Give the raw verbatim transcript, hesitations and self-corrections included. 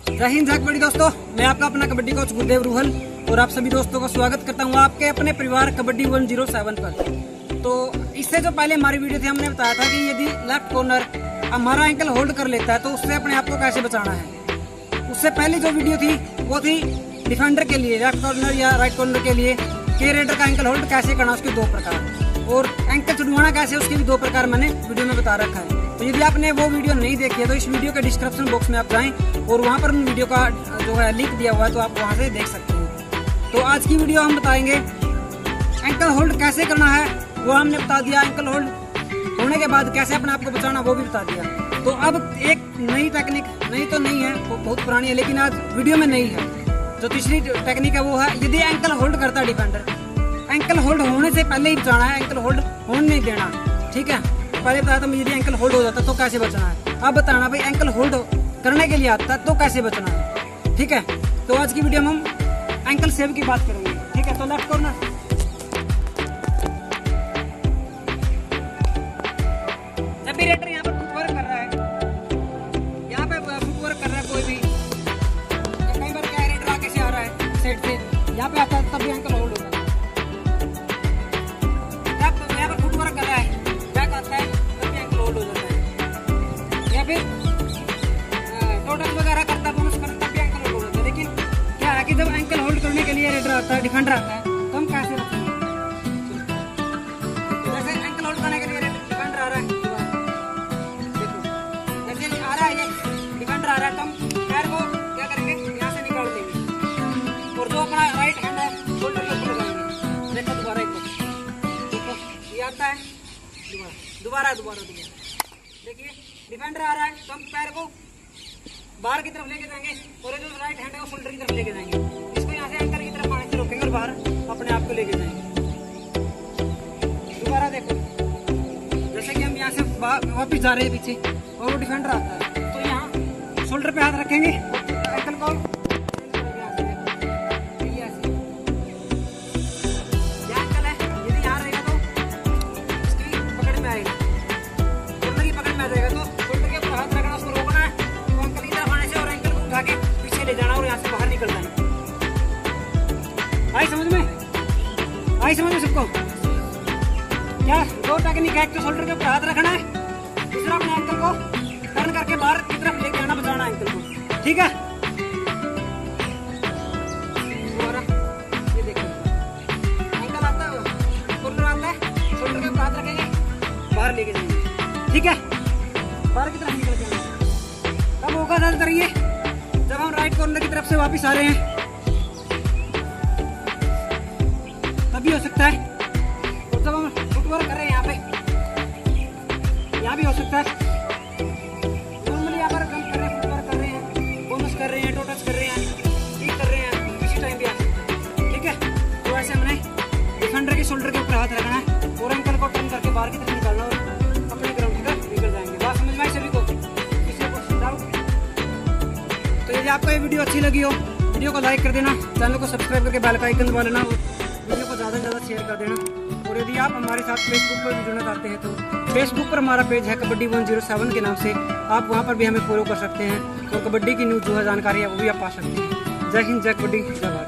जय हिंद जय कबड्डी दोस्तों, मैं आपका अपना कबड्डी कोच गुरुदेव रूहल और आप सभी दोस्तों का स्वागत करता हूं आपके अपने परिवार कबड्डी वन जीरो सेवन पर। तो इससे जो पहले हमारी वीडियो थी हमने बताया था कि यदि लेफ्ट कॉर्नर हमारा एंकल होल्ड कर लेता है तो उससे अपने आप को कैसे बचाना है। उससे पहले जो वीडियो थी वो थी डिफेंडर के लिए लेफ्ट कॉर्नर या राइट कॉर्नर के लिए के रेडर का एंकल होल्ड कैसे करना, उसके दो प्रकार, और एंकल छुड़वाना कैसे, उसके भी दो प्रकार मैंने वीडियो में बता रखा है। तो यदि आपने वो वीडियो नहीं देखी है तो इस वीडियो के डिस्क्रिप्शन बॉक्स में आप जाएं और वहां पर वीडियो का जो है लिंक दिया हुआ है, तो आप वहां से देख सकते हैं। तो आज की वीडियो हम बताएंगे एंकल होल्ड कैसे करना है, वो हमने बता दिया। एंकल होल्ड होने के बाद कैसे अपने आप को बचाना वो भी बता दिया। तो अब एक नई टेक्निक, नई तो नहीं है, वो बहुत पुरानी है लेकिन आज वीडियो में नई है। जो तीसरी टेक्निक है वो है यदि एंकल होल्ड करता है डिफेंडर, एंकल होल्ड होने से पहले ही बचाना है, एंकल होल्ड होने नहीं देना। ठीक है, पहले बताया था यदि एंकल होल्ड हो जाता तो कैसे बचना है, अब बताना भाई एंकल होल्ड करने के लिए आता तो कैसे बचना है। ठीक है, तो आज की वीडियो में हम एंकल सेव की बात करेंगे। ठीक है, तो लेफ्ट कॉर्नर जब भी रेडर यहाँ पर फुटवर्क कर रहा है, यहाँ पे फुटवर्क कर रहा है कोई भी, कई बार क्या रेडर आगे से आ रहा है साइड से, यहाँ पे आता है तब भी एंकल होल्ड होगा। जब यहाँ पर फुटवर्क कर रहा है बैक आता है तब भी एंकल होल्ड हो जाता है, या फिर टोटल वगैरह करता है बोनस करता तब भी एंकल होल्ड हो जाता है। लेकिन क्या है कि जब एंकल होल्ड करने के लिए रेडर आता है, डिफेंडर आता है, तो हम कैसे रखेंगे। जैसे एंकल होल्ड करने के लिए डिफेंडर आ रहा है, आ रहा है ये डिफेंडर आ रहा है, तो हम पैर को क्या करेंगे, यहाँ से निकाल देंगे और जो अपना राइट हैंड है शोल्डर के ऊपर लगाएंगे। देखो दोबारा एक देखो ये आता है, दोबारा दोबारा दोबारा देखिए डिफेंडर आ रहा है, तो हम पैर को बाहर की तरफ लेके जाएंगे और जो राइट हैंड है वो शोल्डर की तरफ लेके जाएंगे। इसको यहाँ से एंकल की तरफ आने से रोकेंगे और बाहर अपने आप को लेके जाएंगे। दोबारा देखो, जैसे कि हम यहाँ से वापिस जा रहे हैं पीछे और वो डिफेंडर आता है, तो यहाँ शोल्डर पे हाथ रखेंगे, एंकल को ये एंकल है, यदि यहाँ रहेगा तो इसकी पकड़ में आएगा, शोल्डर की पकड़ में आ जाएगा, तो शोल्डर के ऊपर हाथ रखना, उसको रोकना है, तो एंकल की तरफ आने से और एंकल को उठा के पीछे ले जाना और यहाँ से बाहर निकल जाना। आई समझ में, आई समझ में सबको। क्या दो टेक्निक है, एक तो शोल्डर के ऊपर हाथ रखना है, दूसरा अपने एंकल को टर्न करके बाहर की तरफ लेके आना, बचाना एंकल को। ठीक है, दोबारा ये देखिए एंकल आता है, शोल्डर आता है, शोल्डर के ऊपर हाथ रखेंगे, बाहर लेके जाएंगे। ठीक है, बाहर की तरफ निकल जाएंगे। तब होगा ज्यादातर ये जब हम राइट कॉर्नर की तरफ से वापस आ रहे हैं, तभी हो सकता है। और जब हम फुटवर्क कर रहे हैं यहाँ पे, यहाँ भी हो सकता है। नॉर्मली यहाँ पर हम कर रहे हैं, फुटवर्क कर रहे हैं, बोनस कर रहे हैं, टोटच कर रहे हैं, किक कर रहे हैं, किसी टाइम भी आ सकता है। ठीक है, तो ऐसे हमने डिफेंडर के शोल्डर के ऊपर हाथ रखना है और एंकल को टर्न करके बाहर की तरफ निकालना और अपने ग्राउंड की तरफ निकल जाएंगे। बात समझ में आई सभी को, किसी को डाउट? तो यदि आपको ये वीडियो अच्छी लगी हो, वीडियो को लाइक कर देना, चैनल को सब्सक्राइब करके बेल का आइकन दबा लेना, वीडियो को ज़्यादा से ज़्यादा शेयर कर देना। और यदि आप हमारे साथ फेसबुक पर भी जुड़ना चाहते हैं तो फेसबुक पर हमारा पेज है कबड्डी वन जीरो सेवन के नाम से, आप वहां पर भी हमें फॉलो कर सकते हैं और कबड्डी की न्यूज़ जो है जानकारी है वो भी आप पा सकते हैं। जय हिंद जय कबड्डी जय भारत।